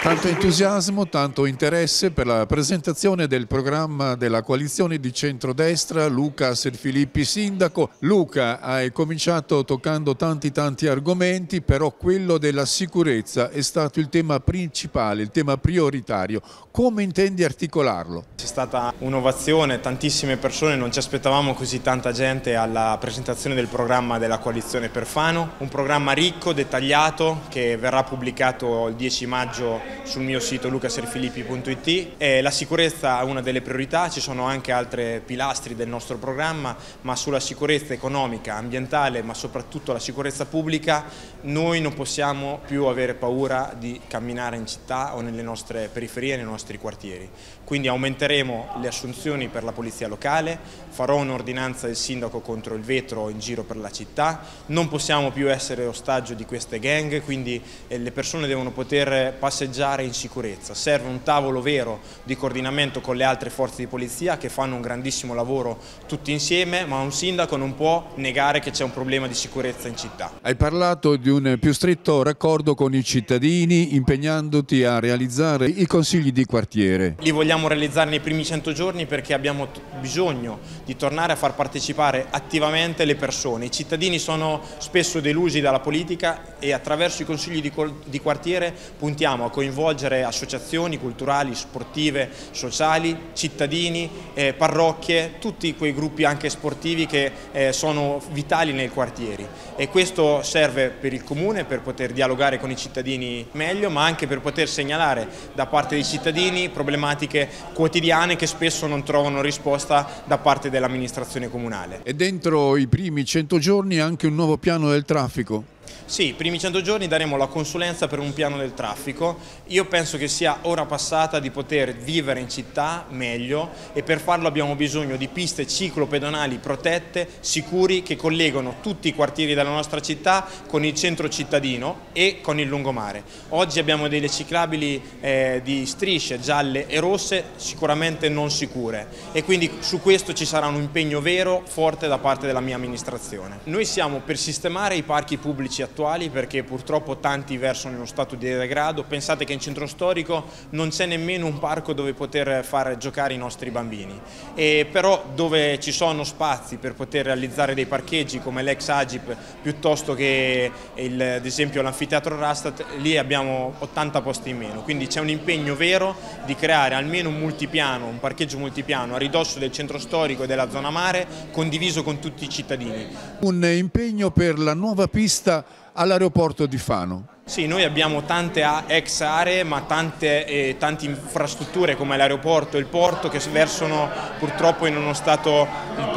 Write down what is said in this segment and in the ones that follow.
Tanto entusiasmo, tanto interesse per la presentazione del programma della coalizione di centrodestra. Luca Serfilippi, sindaco. Luca, hai cominciato toccando tanti argomenti, però quello della sicurezza è stato il tema principale, il tema prioritario. Come intendi articolarlo? C'è stata un'ovazione, tantissime persone, non ci aspettavamo così tanta gente alla presentazione del programma della coalizione per Fano. Un programma ricco, dettagliato, che verrà pubblicato il 10 maggio sul mio sito lucaserfilippi.it. La sicurezza è una delle priorità, ci sono anche altri pilastri del nostro programma, ma sulla sicurezza economica, ambientale, ma soprattutto la sicurezza pubblica, noi non possiamo più avere paura di camminare in città o nelle nostre periferie, nei nostri quartieri. Quindi aumenteremo le assunzioni per la polizia locale, farò un'ordinanza del sindaco contro il vetro in giro per la città, non possiamo più essere ostaggio di queste gang, quindi le persone devono poter passeggiare in sicurezza. Serve un tavolo vero di coordinamento con le altre forze di polizia che fanno un grandissimo lavoro tutti insieme, ma un sindaco non può negare che c'è un problema di sicurezza in città. Hai parlato di un più stretto raccordo con i cittadini, impegnandoti a realizzare i consigli di quartiere. Li vogliamo realizzare nei primi 100 giorni perché abbiamo bisogno di tornare a far partecipare attivamente le persone. I cittadini sono spesso delusi dalla politica e attraverso i consigli di quartiere puntiamo a coinvolgere associazioni culturali, sportive, sociali, cittadini, parrocchie, tutti quei gruppi anche sportivi che sono vitali nei quartieri, e questo serve per il comune per poter dialogare con i cittadini meglio, ma anche per poter segnalare da parte dei cittadini problematiche quotidiane che spesso non trovano risposta da parte dell'amministrazione comunale. E dentro i primi 100 giorni anche un nuovo piano del traffico? Sì, i primi 100 giorni daremo la consulenza per un piano del traffico. Io penso che sia ora passata di poter vivere in città meglio, e per farlo abbiamo bisogno di piste ciclopedonali protette, sicuri, che collegano tutti i quartieri della nostra città con il centro cittadino e con il lungomare. Oggi abbiamo delle ciclabili di strisce gialle e rosse sicuramente non sicure, e quindi su questo ci sarà un impegno vero, forte da parte della mia amministrazione. Noi siamo per sistemare i parchi pubblici attuali, perché purtroppo tanti versano in uno stato di degrado. Pensate che in centro storico non c'è nemmeno un parco dove poter far giocare i nostri bambini, però dove ci sono spazi per poter realizzare dei parcheggi come l'ex Agip piuttosto che ad esempio l'anfiteatro Rastat, lì abbiamo 80 posti in meno, quindi c'è un impegno vero di creare almeno un multipiano, un parcheggio multipiano a ridosso del centro storico e della zona mare, condiviso con tutti i cittadini. Un impegno per la nuova pista all'aeroporto di Fano. Sì, noi abbiamo tante ex aree, ma tante infrastrutture come l'aeroporto e il porto che versano purtroppo in uno stato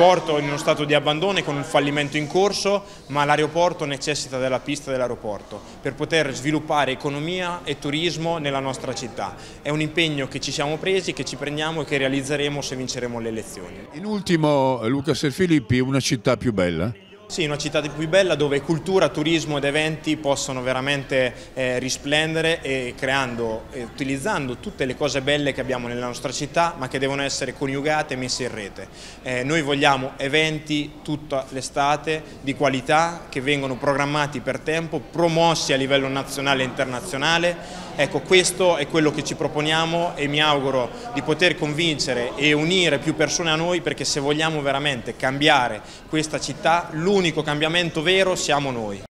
di abbandono e con un fallimento in corso, ma l'aeroporto necessita della pista dell'aeroporto per poter sviluppare economia e turismo nella nostra città. È un impegno che ci siamo presi, che ci prendiamo e che realizzeremo se vinceremo le elezioni. In ultimo, Luca Serfilippi, una città più bella? Sì, una città più bella dove cultura, turismo ed eventi possono veramente risplendere, e utilizzando tutte le cose belle che abbiamo nella nostra città, ma che devono essere coniugate e messe in rete. Noi vogliamo eventi tutta l'estate di qualità, che vengono programmati per tempo, promossi a livello nazionale e internazionale. Ecco, questo è quello che ci proponiamo, e mi auguro di poter convincere e unire più persone a noi, perché se vogliamo veramente cambiare questa città, l'unico cambiamento vero siamo noi.